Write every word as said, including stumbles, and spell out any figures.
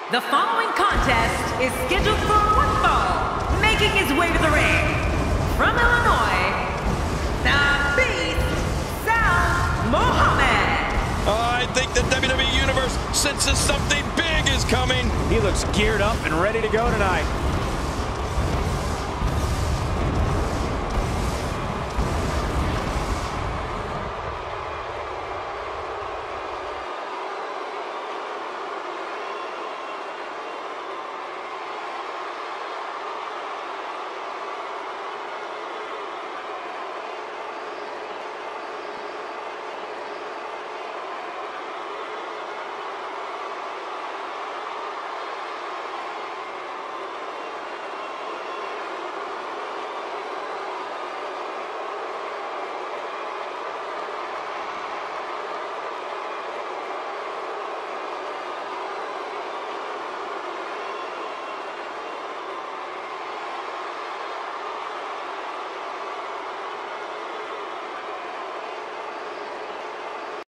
The following contest is scheduled for one fall, making his way to the ring. From Illinois, the Beast, Sal Mohammed. I think the W W E Universe senses something big is coming. He looks geared up and ready to go tonight.